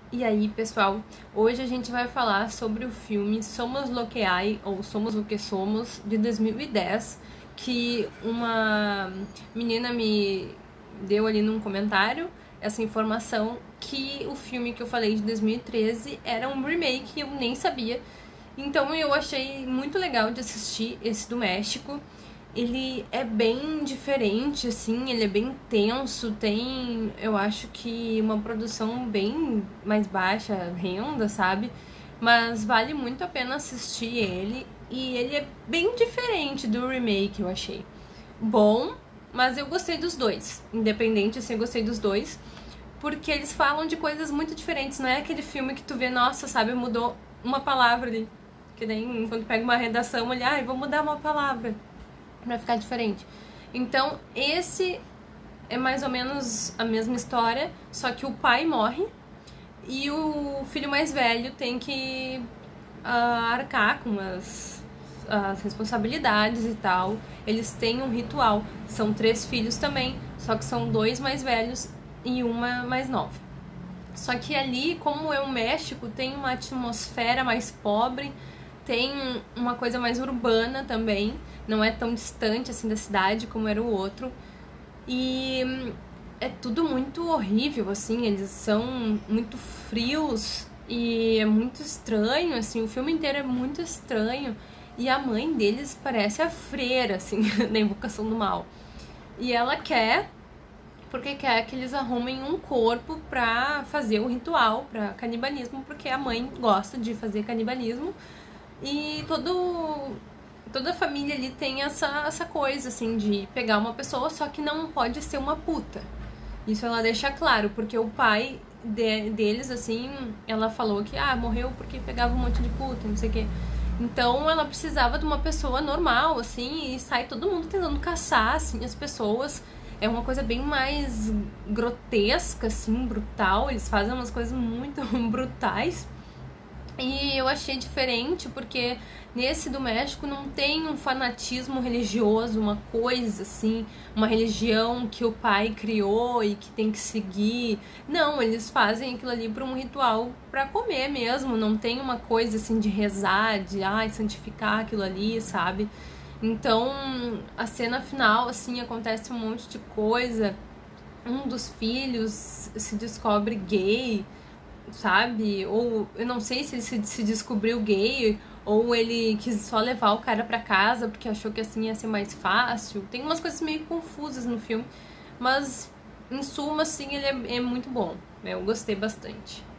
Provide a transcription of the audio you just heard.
E aí, pessoal, hoje a gente vai falar sobre o filme Somos Lo que Hay, ou Somos o que Somos, de 2010, que uma menina me deu ali num comentário essa informação que o filme que eu falei de 2013 era um remake, eu nem sabia. Então eu achei muito legal de assistir esse do México. Ele é bem diferente, assim, ele é bem tenso, tem, eu acho que uma produção bem mais baixa renda, sabe? Mas vale muito a pena assistir ele, e ele é bem diferente do remake, eu achei. Bom, mas eu gostei dos dois, independente, assim, eu gostei dos dois, porque eles falam de coisas muito diferentes, não é aquele filme que tu vê, nossa, sabe, mudou uma palavra ali, que nem quando pega uma redação, ali, ai, vou mudar uma palavra pra ficar diferente. Então, esse é mais ou menos a mesma história, só que o pai morre e o filho mais velho tem que arcar com as responsabilidades e tal. Eles têm um ritual. São 3 filhos também, só que são 2 mais velhos e uma mais nova. Só que ali, como é o México, tem uma atmosfera mais pobre, tem uma coisa mais urbana também, não é tão distante assim da cidade como era o outro. E é tudo muito horrível, assim, eles são muito frios e é muito estranho, assim, o filme inteiro é muito estranho. E a mãe deles parece a freira, assim, da Invocação do Mal. E ela quer, porque quer que eles arrumem um corpo pra fazer o ritual, pra canibalismo, porque a mãe gosta de fazer canibalismo. E toda a família ali tem essa coisa, assim, de pegar uma pessoa, só que não pode ser uma puta. Isso ela deixa claro, porque o pai deles, assim, ela falou que, morreu porque pegava um monte de puta, não sei o quê. Então ela precisava de uma pessoa normal, assim, e sai todo mundo tentando caçar, assim, as pessoas. É uma coisa bem mais grotesca, assim, brutal. Eles fazem umas coisas muito brutais. E eu achei diferente porque nesse do México não tem um fanatismo religioso, uma coisa assim, uma religião que o pai criou e que tem que seguir. Não, eles fazem aquilo ali para um ritual para comer mesmo, não tem uma coisa assim de rezar, de santificar aquilo ali, sabe? Então, a cena final assim acontece um monte de coisa. Um dos filhos se descobre gay, sabe? Ou eu não sei se ele se descobriu gay ou ele quis só levar o cara pra casa porque achou que assim ia ser mais fácil. Tem umas coisas meio confusas no filme, mas em suma, assim, ele é muito bom. Eu gostei bastante.